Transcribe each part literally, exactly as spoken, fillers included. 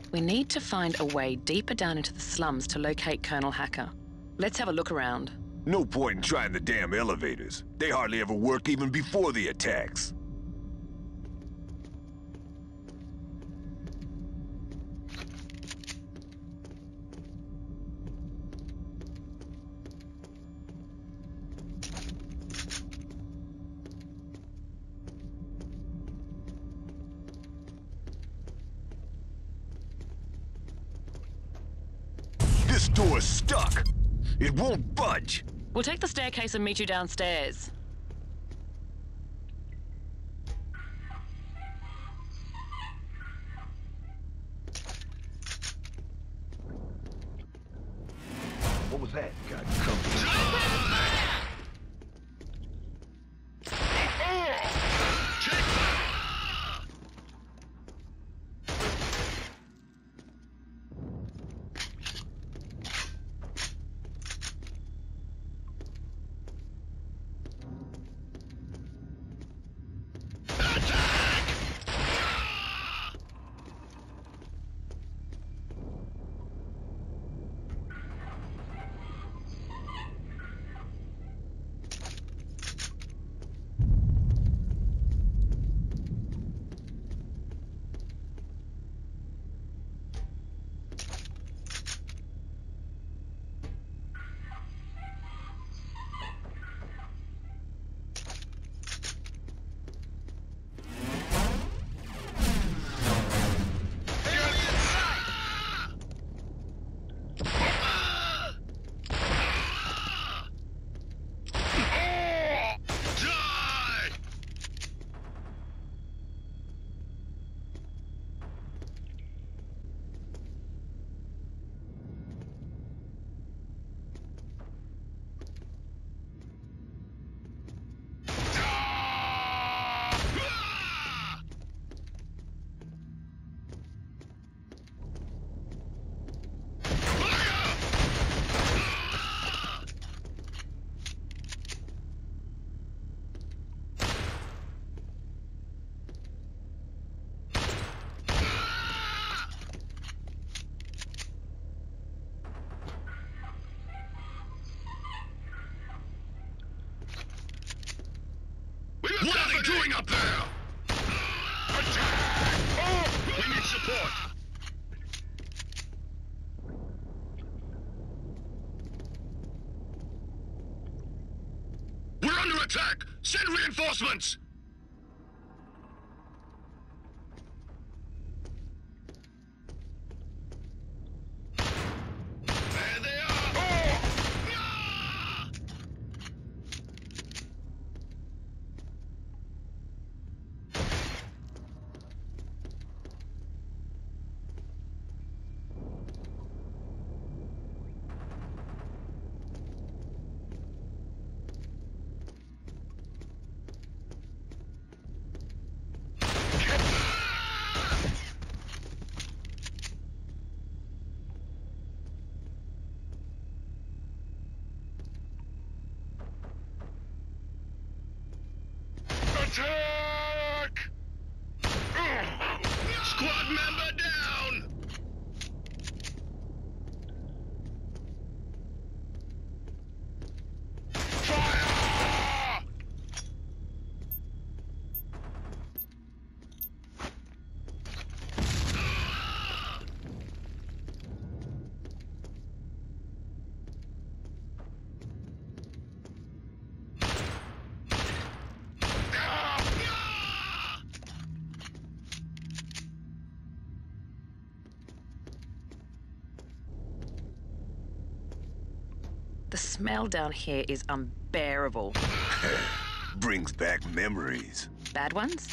We need to find a way deeper down into the slums to locate Colonel Hacker. Let's have a look around. No point in trying the damn elevators. They hardly ever work even before the attacks. This door's stuck. It won't budge. We'll take the staircase and meet you downstairs. What was that? God, company. What are they doing up there? Attack! Oh, we need support. We're under attack! Send reinforcements! There they are! Oh! Ah! Attack! Squad member down! Fire! The smell down here is unbearable. Brings back memories. Bad ones?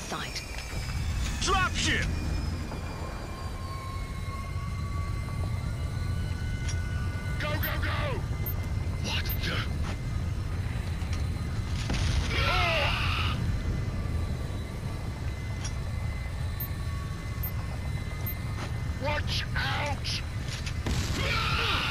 sight. Dropship! Go, go, go! What the? Ah! Watch out! Ah!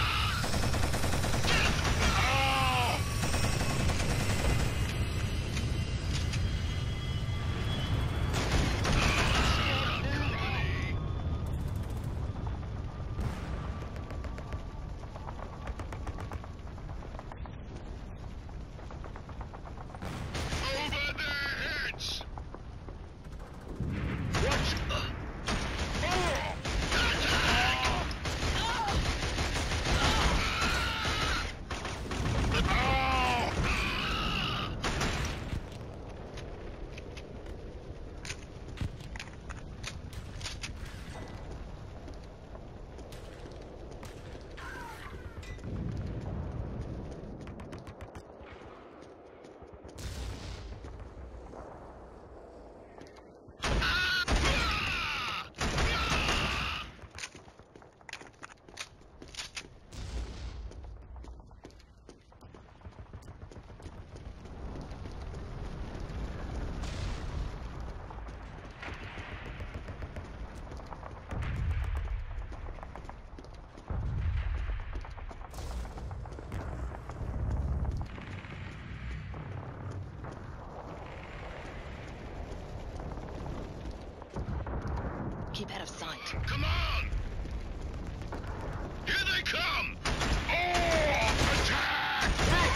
Keep out of sight. Come on! Here they come! Oh! Attack!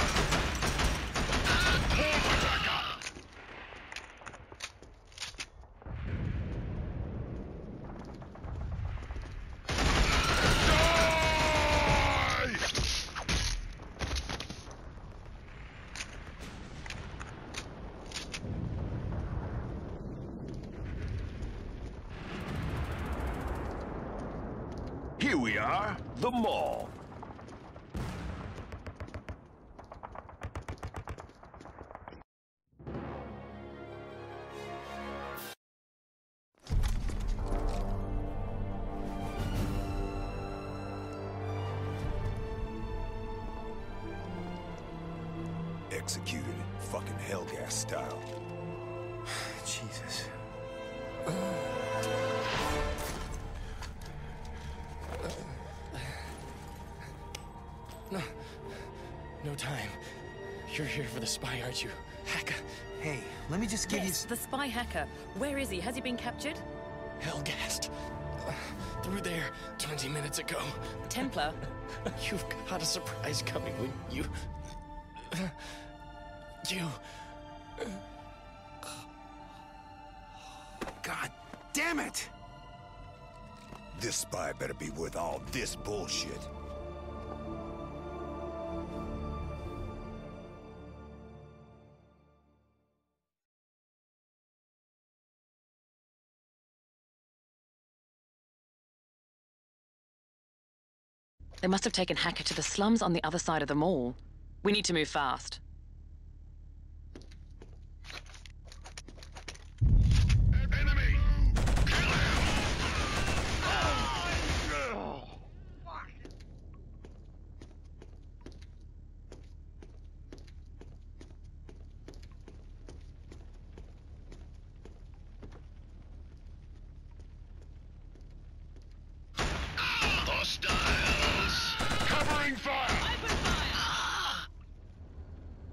Ah, pull me back up! Here we are, the mall. Executed it, fucking Hellgas style. Jesus. No. No time. You're here for the spy, aren't you? Hacker. Hey, let me just give Yes, the spy hacker. Where is he? Has he been captured? Hellgast. Uh, through there twenty minutes ago. Templar? You've got a surprise coming when you... Uh, you... God damn it! This spy better be worth all this bullshit. They must have taken Hacker to the slums on the other side of the mall. We need to move fast. Enemy! Kill him! Hostiles! Covering fire! Open fire!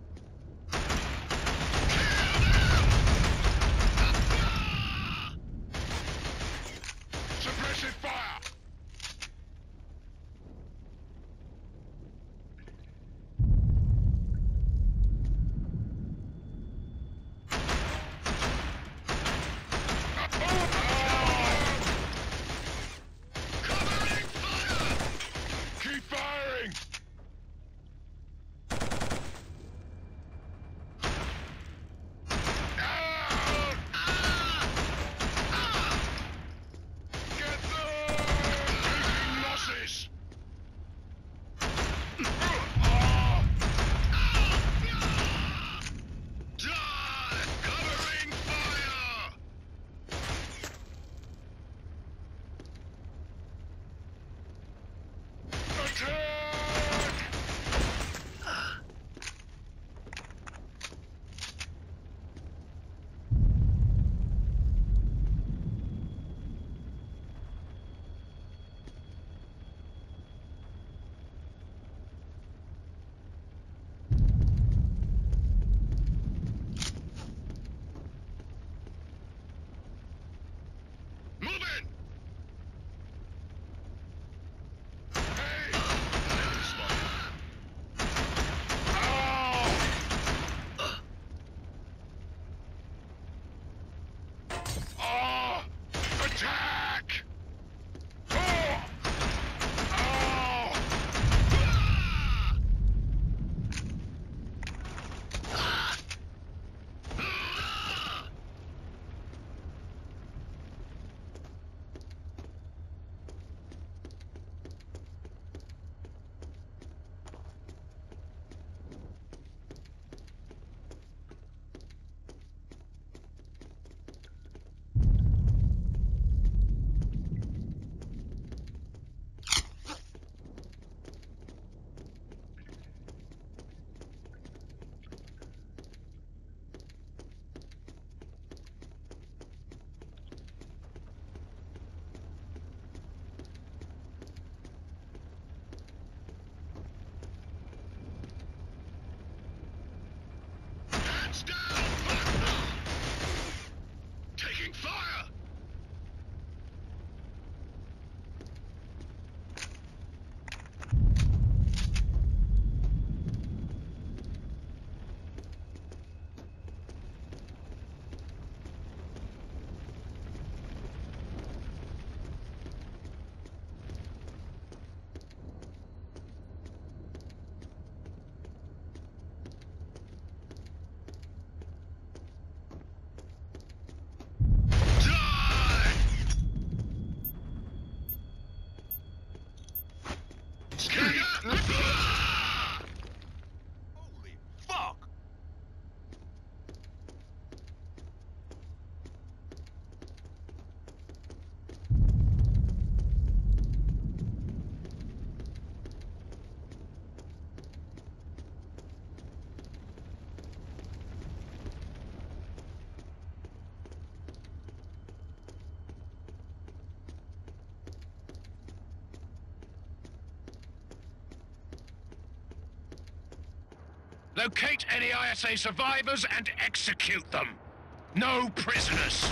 Locate any I S A survivors and execute them. No prisoners.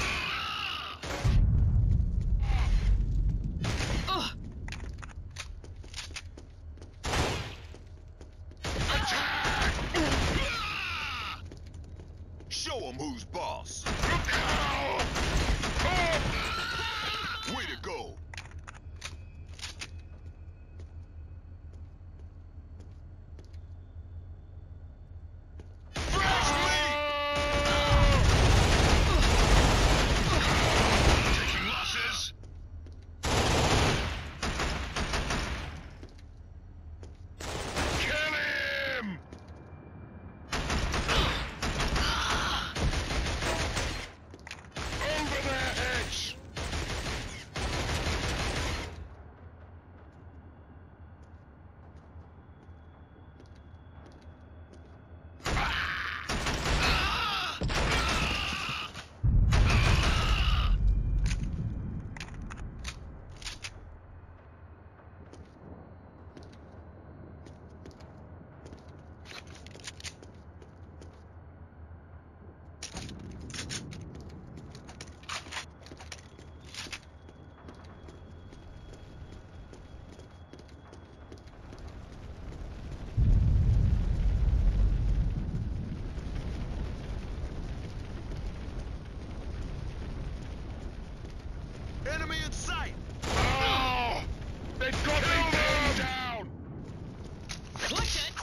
Show them who's boss. Way to go. Taking losses. Kill him! Over their heads! Enemy in sight. Oh! They've got me pinned down! Watch it!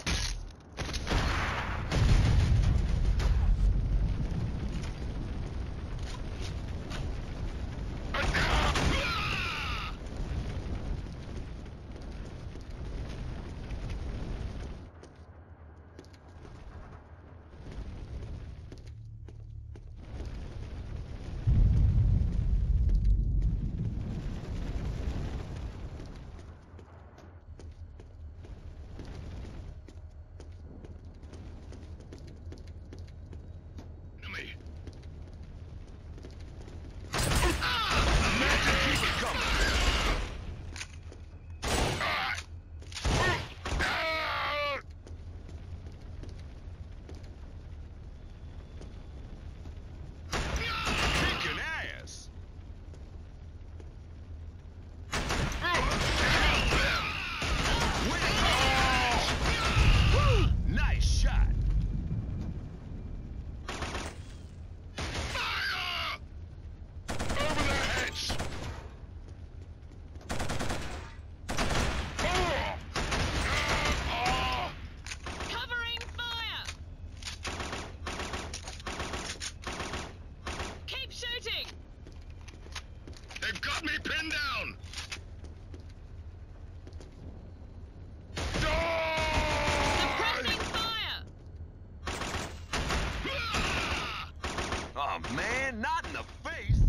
Enemy. Kicking ass. Way to go. Woo! Nice shot. Fire! Over their heads! Oh! Oh! Covering fire! Keep shooting! They've got me pinned down! Suppressing fire! Oh man, not in the face.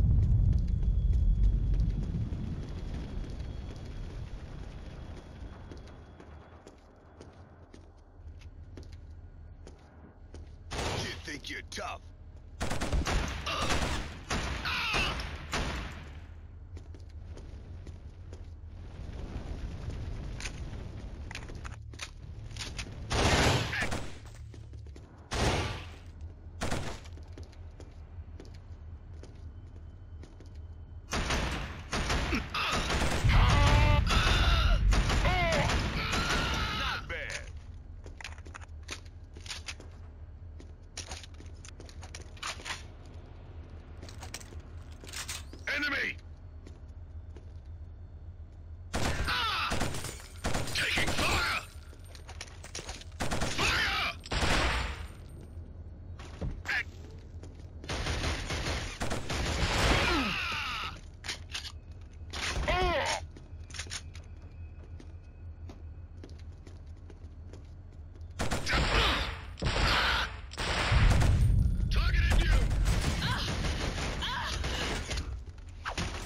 You think you're tough? Not bad. Enemy! Ah! Taking fire! Fire! Ah! Oh! Targeting you!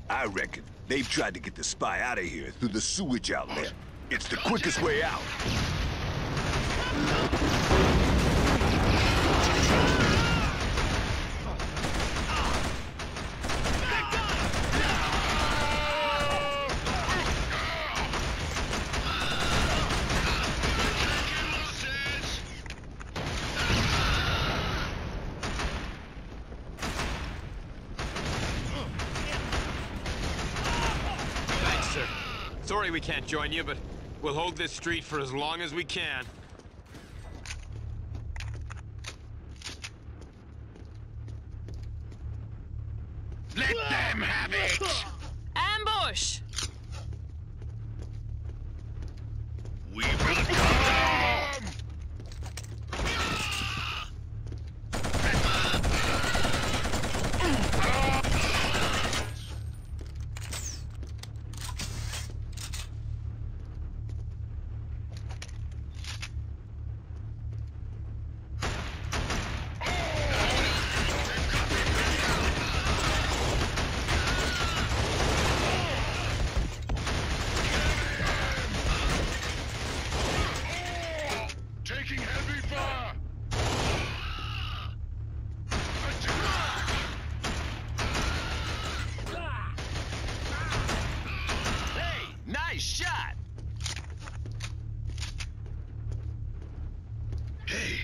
I reckon they've tried to get the spy out of here through the sewage outlet. It's the quickest way out. Sorry we can't join you, but we'll hold this street for as long as we can. Let them have it! Ambush! We will come! Taking heavy fire! Hey, nice shot! Hey!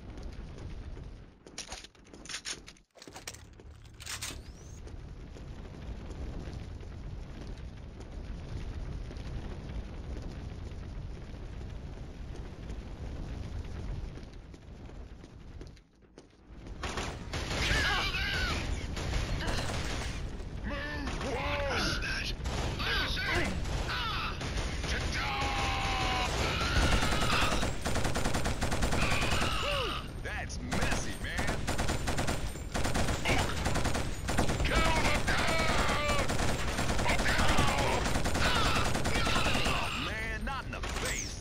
That's messy, man. Oh, man, not in the face.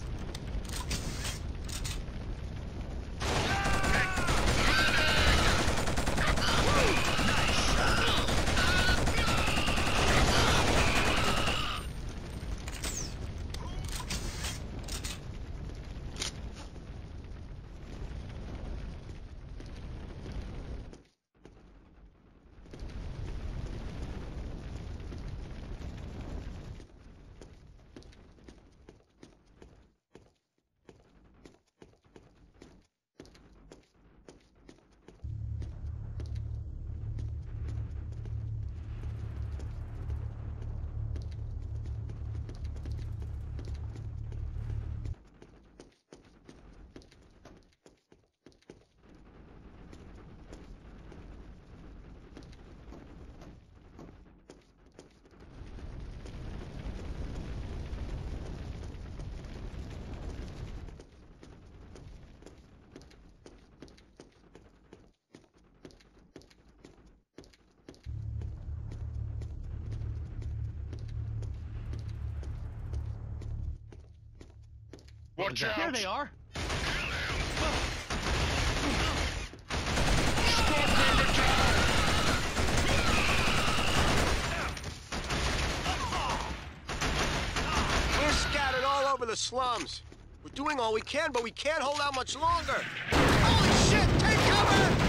Watch out! Here they are. We're scattered all over the slums. We're doing all we can, but we can't hold out much longer. Holy shit! Take cover!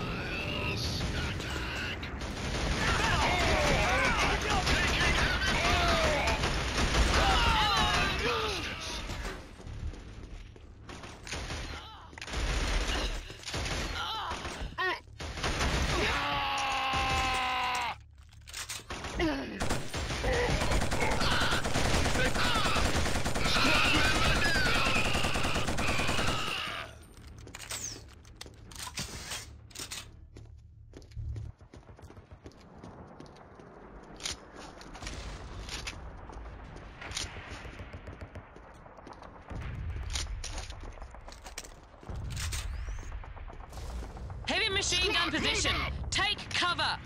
Heavy machine gun position. Take cover.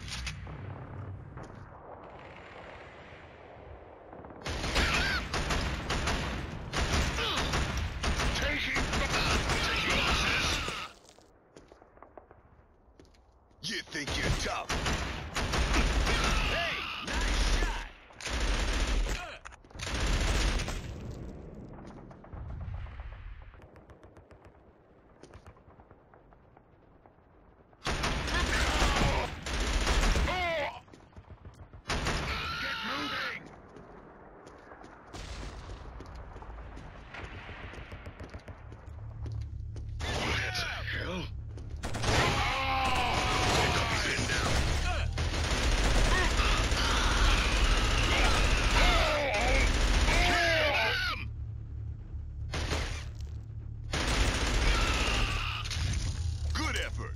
Taking taking losses. You think you're tough? Hey, nice effort.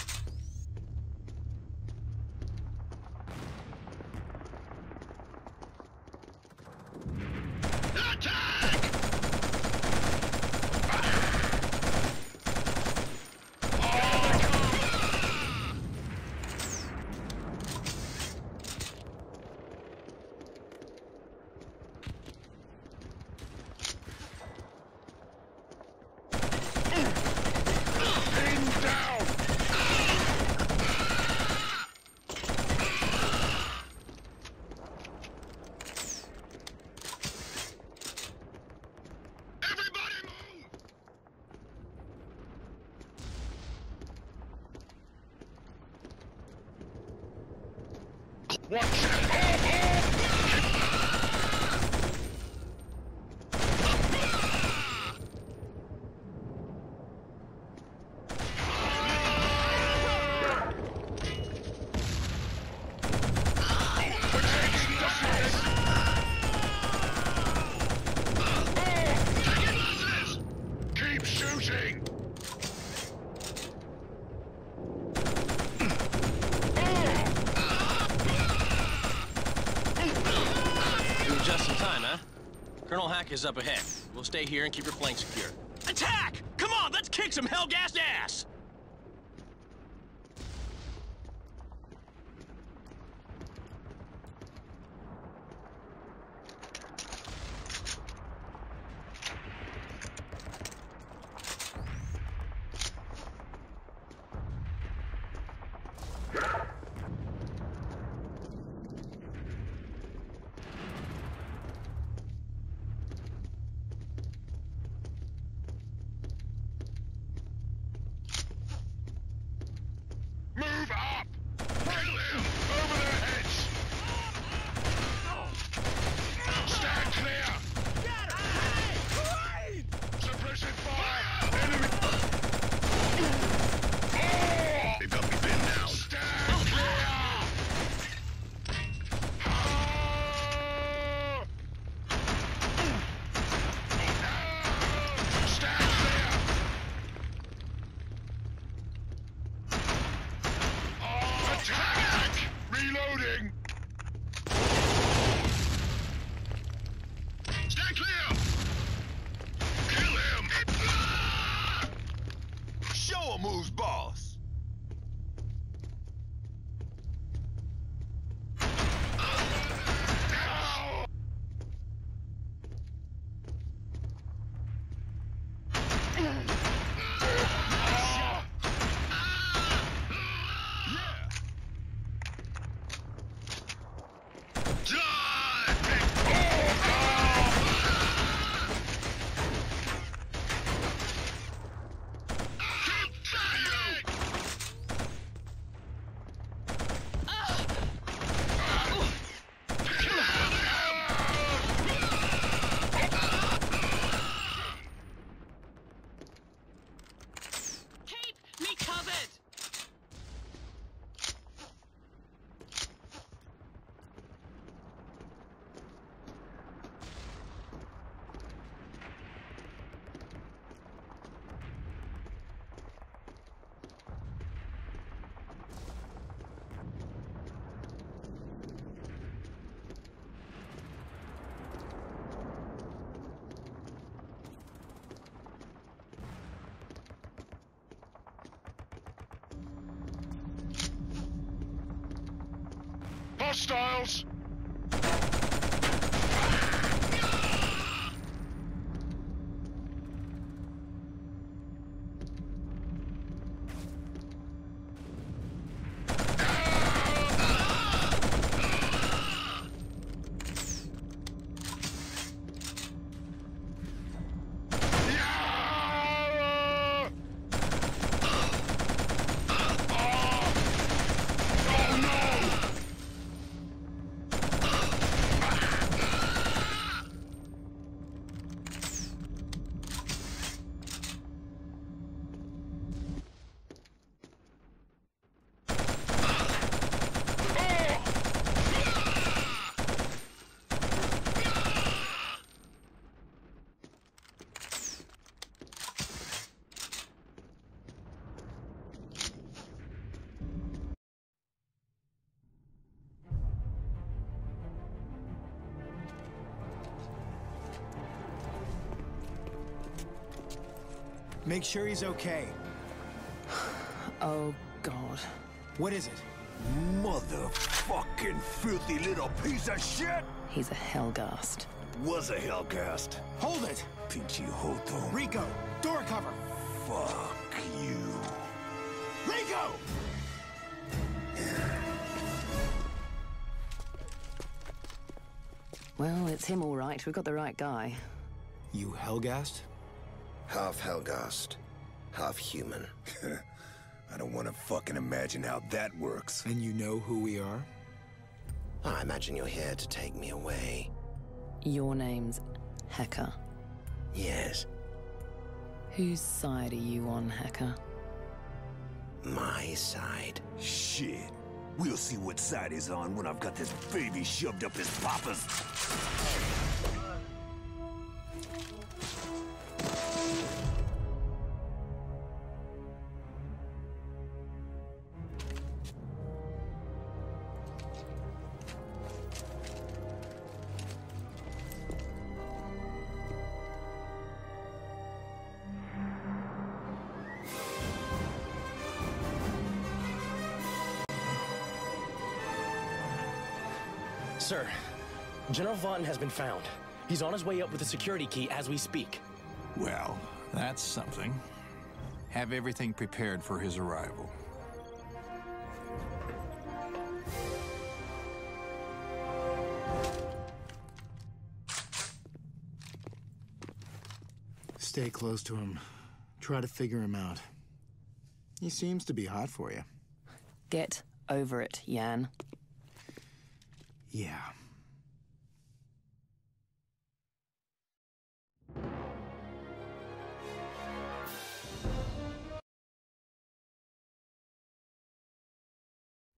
Watch it! Keep shooting! Just in time, huh? Colonel Hack is up ahead. We'll stay here and keep your flank secure. Attack! Come on, let's kick some hell-gassed ass! Move up! Kill him! Over their heads! Stand clear! Get away! Suppressive fire! Enemy! Oh! They've got me pinned now. Stand clear! Ah! Stand clear! Attack! Reloading! Stand clear! Kill him! Show 'em who's boss. Now! Keep me covered! Hostiles! Make sure he's okay. Oh, God. What is it? Motherfucking filthy little piece of shit! He's a hellgast. Was a hellcast. Hold it! Pinchy Hoto. Rico, door cover! Fuck you. Rico! Well, it's him all right. We've got the right guy. You hellgast? Half Hellgast, half human. I don't want to fucking imagine how that works. And you know who we are? I imagine you're here to take me away. Your name's Hacker. Yes, Whose side are you on, Hacker? my side. Shit. We'll see what side he's on when I've got this baby shoved up his papa's. Sir, General Vaughn has been found. He's on his way up with the security key as we speak. Well, that's something. Have everything prepared for his arrival. Stay close to him. Try to figure him out. He seems to be hot for you. Get over it, Yan. Yeah.